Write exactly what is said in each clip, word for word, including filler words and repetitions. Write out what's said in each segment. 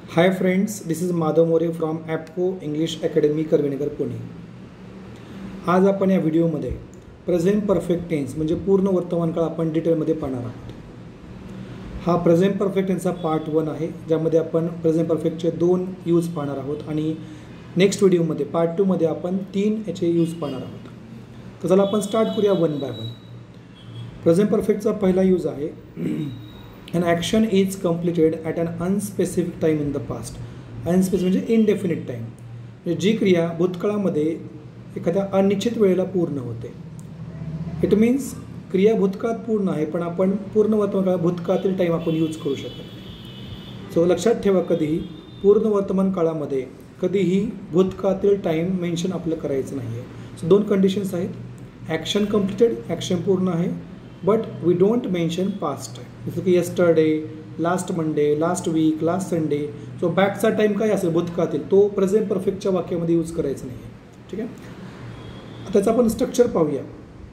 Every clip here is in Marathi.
Hi friends, this is Madhav More from ॲपको इंग्लिश अकॅडमी करवेनगर पुणे. आज आपण या व्हिडिओमध्ये प्रेझेंट परफेक्ट टेन्स म्हणजे पूर्ण वर्तमान काळ आपण डिटेलमध्ये पाहणार आहोत. हा प्रेझेंट परफेक्ट टेन्सचा पार्ट वन आहे, ज्यामध्ये आपण प्रेझेंट परफेक्टचे दोन यूज पाहणार आहोत आणि नेक्स्ट व्हिडिओमध्ये पार्ट टूमध्ये आपण तीन याचे यूज पाहणार आहोत. तर चला आपण स्टार्ट करूया वन बाय वन. प्रेझेंट परफेक्टचा पहिला यूज आहे An action is completed at an unspecific time in the past. Unspecific म्हणजे indefinite time. म्हणजे जी क्रिया भूतकाळामध्ये एखाद्या अनिश्चित वेळेला पूर्ण होते. इट मीन्स क्रिया भूतकाळात पूर्ण आहे, पण आपण पूर्ण वर्तमान काळात भूतकाळातील टाईम आपण यूज करू शकत नाही. सो लक्षात ठेवा, कधीही पूर्ण वर्तमान काळामध्ये कधीही भूतकाळातील टाईम मेन्शन आपलं करायचं नाही आहे. सो दोन कंडिशन्स आहेत. ॲक्शन कम्प्लिटेड, ॲक्शन पूर्ण आहे, but we don't mention past time. जसं की yesterday, last Monday, last week, last Sunday. So बॅकचा टाईम काय असेल भूतकाळातील, तो प्रेझेंट परफेक्टच्या वाक्यामध्ये यूज करायचा नाही आहे. ठीक आहे. त्याचं आपण स्ट्रक्चर पाहूया.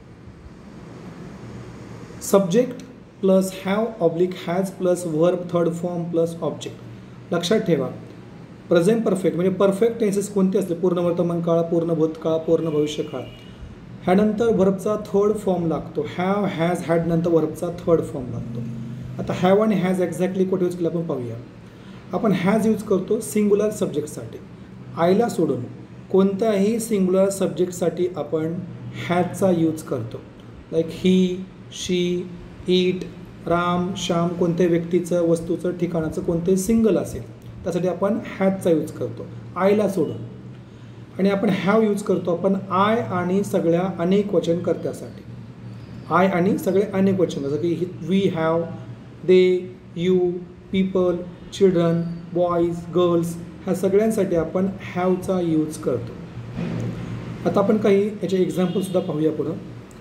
Subject plus have oblique has plus verb third form plus object. लक्षात ठेवा, प्रेझेंट परफेक्ट म्हणजे परफेक्ट टेन्सेस कोणते असले, पूर्ण वर्तमान काळ, पूर्ण भूतकाळ, पूर्ण भविष्यकाळ. ह्यानंतर वर्बचा थर्ड फॉर्म लागतो. हॅव, हॅज, हॅड नंतर वर्बचा थर्ड फॉर्म लागतो. आता हॅव आणि हॅज एक्झॅक्टली कुठे यूज केलं आपण पाहूया. आपण हॅज यूज करतो सिंग्युलर सब्जेक्टसाठी. आयला सोडून कोणत्याही सिंग्युलर सब्जेक्टसाठी आपण हॅजचा यूज करतो. Like he, she, it, Ram, Shyam, कोणत्याही व्यक्तीचं, वस्तूचं, ठिकाणाचं कोणतेही सिंगल असेल त्यासाठी आपण हॅजचा यूज करतो आयला सोडून. आणि आपण हॅव यूज करतो आपण आय आणि सगळ्या अनेक वचन कर्त्यासाठी. आय आणि सगळे अनेक वचन, जसं की we have, they, you, people, children, boys, girls, ह्या सगळ्यांसाठी आपण हॅवचा यूज करतो. आता आपण काही याचे एक्झाम्पलसुद्धा पाहूया पुढं.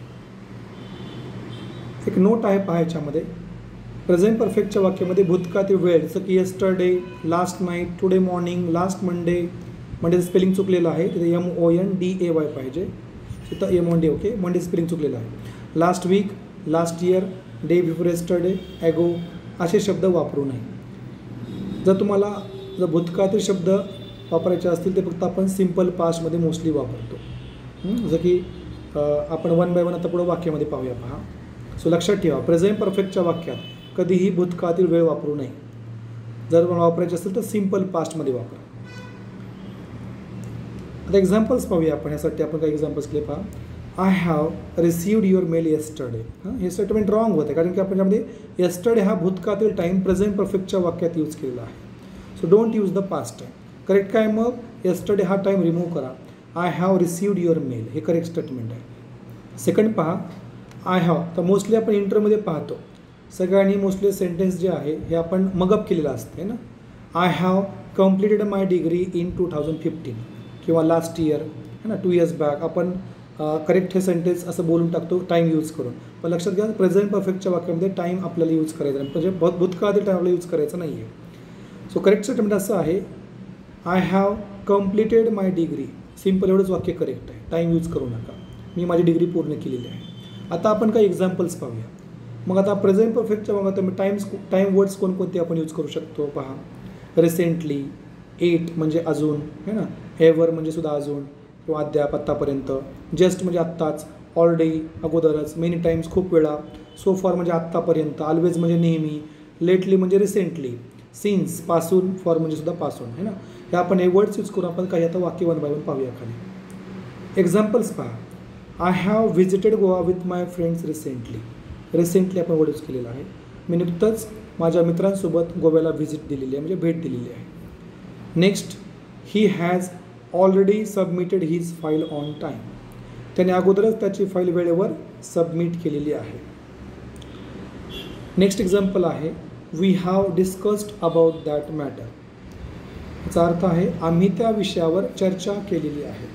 एक नोट आहे पहा याच्यामध्ये. प्रेझेंट परफेक्टच्या वाक्यामध्ये भूतकाळातील वेळ, जसं की yesterday, last night, today morning, last Monday. Monday spelling चुकलेलं आहे, तिथे M O N D A Y पाहिजे, तिथं M on day. Okay, Monday spelling चुकलेलं आहे. Last week, last year, day before yesterday, ago असे शब्द वापरू नये. जर तुम्हाला जर भूतकाळातील शब्द वापरायचे असतील ते फक्त आपण सिम्पल पास्टमध्ये मोस्टली वापरतो. जसं की आपण वन बाय वन आता पुढं वाक्यामध्ये पाहूया पहा. सो लक्षात ठेवा, प्रेझेंट परफेक्टच्या वाक्यात कधीही भूतकाळातील वेळ वापरू नये. जर वापरायचे असेल तर सिम्पल पास्टमध्ये वापरा. आता एक्झाम्पल्स पाहूया आपण. यासाठी आपण काही एक्झाम्पल्स केले पहा. I have received your mail yesterday. हां, हे स्टेटमेंट रॉंग होतं, कारण की आपण त्यामध्ये येस्टरडे हा भूतकाळातील टाईम प्रेझेंट परफेक्टच्या वाक्यात यूज केलेला आहे. So don't use the past time. Correct काय मग, येस्टरडे हा टाईम रिमूव्ह करा. I have received your mail हे करेक्ट स्टेटमेंट आहे. सेकंड पहा, आय हॅव. तर मोस्टली आपण इंटरमध्ये पाहतो सगळ्यांनी मोस्टली सेंटेन्स जे आहे हे आपण मगअप केलेलं असते ना. I have completed my degree in two thousand fifteen किंवा लास्ट इयर है ना, टू इयर्स बॅक. आपण करेक्ट हे सेंटेन्स असं बोलून टाकतो टाईम यूज करून. पण लक्षात घ्या, प्रेझेंट परफेक्टच्या वाक्यामध्ये टाईम आपल्याला यूज करायचा नाही, म्हणजे बहुत भूतकाळातील टाईम आपल्याला यूज करायचं नाही आहे. सो करेक्ट स्टेटमेंट असं आहे, I have completed my degree. Simple एवढंच वाक्य करेक्ट आहे, टाईम यूज करू नका. मी माझी डिग्री पूर्ण केलेली आहे. आता आपण काही एक्झाम्पल्स पाहूया. मग आता प्रेझेंट परफेक्टच्या वाक्यात टाईम्स टाईम वर्ड्स कोणकोणते आपण यूज करू शकतो पहा. रिसेंटली, एट म्हणजे अजून है ना, एव्हर म्हणजे सुद्धा अजून किंवा अद्याप, आत्तापर्यंत. जस्ट म्हणजे आत्ताच, ऑलरेडी अगोदरच, मेनी टाईम्स खूप वेळा, सो फॉर म्हणजे आत्तापर्यंत, ऑलवेज म्हणजे नेहमी, लेटली म्हणजे रिसेंटली, सिन्स पासून, फॉर म्हणजे सुद्धा पासून है ना. हे आपण हे वर्ड्स यूज करून आपण काही आता वाक्य वन बाय वन पाहूया खाली. एक्झाम्पल्स पहा. I have visited Goa with my friends recently. Recently आपण वर्ड यूज केलेला आहे. मी नुकतंच माझ्या मित्रांसोबत गोव्याला व्हिजिट दिलेली आहे, म्हणजे भेट दिलेली आहे. Next, he has already submitted his file on time. त्याने अगोदरच त्याची फाईल वेळेवर सबमिट केलेली आहे. नेक्स्ट एक्झाम्पल आहे, we have discussed about that matter. याचा अर्थ आहे आम्ही त्या विषयावर चर्चा केलेली आहे.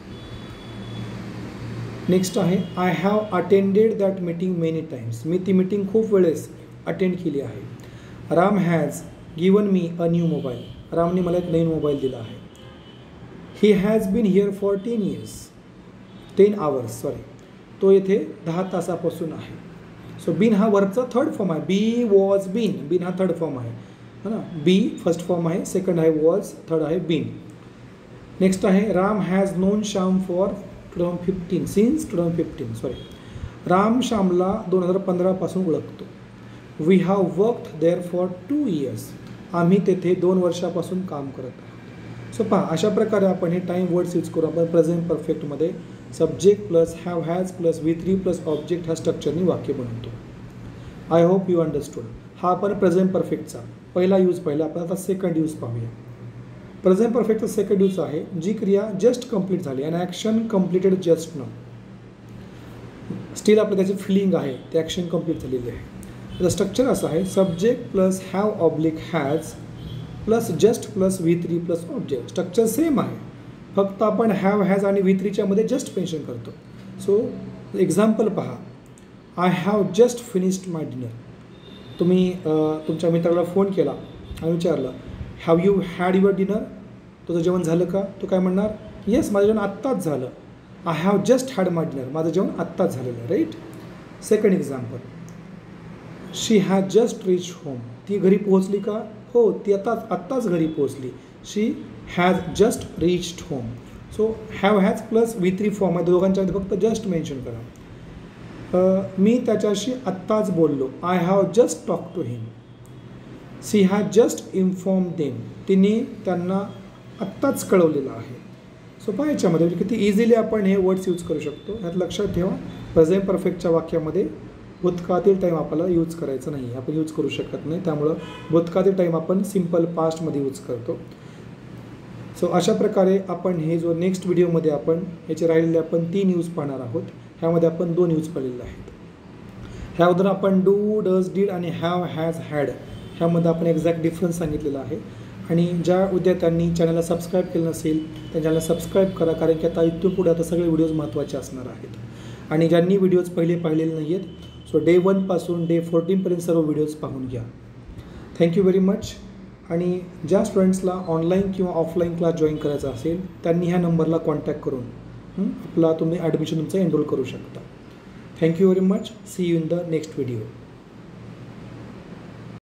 नेक्स्ट आहे, I have attended that meeting many times. मी ती मीटिंग खूप वेळेस अटेंड केली आहे. Ram has given me a new mobile. रामने मला एक नवीन मोबाईल दिला आहे. He has been here for ten years. Ten hours sorry तो येथे दहा तासापासून आहे. सो बीन हा वर्बचा थर्ड फॉर्म आहे. Be was been. बीन हा थर्ड फॉर्म आहे. है ना. बी फर्स्ट फॉर्म आहे, सेकंड आहे वॉज, थर्ड आहे बीन. नेक्स्ट आहे Ram has known Shyam for two thousand fifteen since two thousand fifteen sorry Ram श्यामला दोन हजार पंधरापासून ओळखतो. We have worked there for two years. आम्ही तेथे दोन वर्षापासून काम करत आहोत. सो पहा अशा प्रकारे आपण हे टाईम वर्ड्स यूज करू आपण प्रेझेंट परफेक्टमध्ये subject plus have has plus V three plus object ह्या स्ट्रक्चरनी वाक्य बनवतो. I hope you understood. हा आपण प्रेझेंट परफेक्टचा पहिला यूज पाहिला. आपण आता सेकंड यूज पाहूया. प्रेझेंट परफेक्टचा सेकंड यूज आहे जी क्रिया जस्ट कंप्लीट झाली and action completed just now. Still आपलं त्याची फिलिंग आहे ते ॲक्शन कंप्लीट झालेली आहे. त्याचं स्ट्रक्चर असं आहे subject plus have oblique has plus just plus V three plus object. Structure same आहे फक्त आपण हॅव हॅज आणि व्ही थ्रीच्या मध्ये जस्ट मेन्शन करतो. सो एक्झाम्पल पहा. I have just finished my dinner. तुम्ही तुमच्या मित्राला फोन केला आणि विचारलं have you had your dinner. तुझं जेवण झालं का. तो काय म्हणणार येस माझं जेवण आत्ताच झालं. I have just had my dinner. माझं जेवण आत्ताच झालेलं आहे right. Second example she has just reach home. ती घरी पोहोचली का. हो ती आता आत्ताच घरी पोहोचली. She has just reached home. So have has plus V three form आहे दोघांच्यामध्ये फक्त जस्ट मेन्शन करा. मी त्याच्याशी आत्ताच बोललो. I have just talk to him. She has just inform them. तिने त्यांना आत्ताच कळवलेलं आहे. सो पहा याच्यामध्ये किती इझिली आपण हे वर्ड्स यूज करू शकतो. ह्यात लक्षात ठेवा प्रेझेंट परफेक्टच्या वाक्यामध्ये भूतकाळातील टाईम आपल्याला यूज करायचं नाही. आपण यूज करू शकत नाही. त्यामुळं भूतकाळातील टाईम आपण सिम्पल पास्टमध्ये यूज करतो. सो अशा प्रकारे आपण हे जो नेक्स्ट व्हिडिओमध्ये आपण याचे राहिलेले आपण तीन यूज पाहणार आहोत. ह्यामध्ये आपण दोन यूज पाहिलेले आहेत. ह्या अगोदर आपण डू डज डीड आणि हॅव हॅज हॅड ह्यामध्ये आपण एक्झॅक्ट डिफरन्स सांगितलेला आहे. आणि ज्या विद्यार्थ्यांनी चॅनलला सबस्क्राईब केलं नसेल त्या चॅनलला सबस्क्राईब करा कारण की आता इथून पुढे आता सगळे व्हिडिओज महत्त्वाचे असणार आहेत. आणि ज्यांनी व्हिडिओज पहिले पाहिलेले नाही आहेत सो डे वनपासून डे फोर्टीनपर्यंत सर्व व्हिडिओज पाहून घ्या. Thank you very much. आणि ज्या स्टुडंट्सला ऑनलाईन किंवा ऑफलाईन क्लास जॉईन करायचा असेल त्यांनी ह्या नंबरला कॉन्टॅक्ट करून आपला तुम्ही ॲडमिशन तुमचं एनरोल करू शकता. Thank you very much. See you in the next video.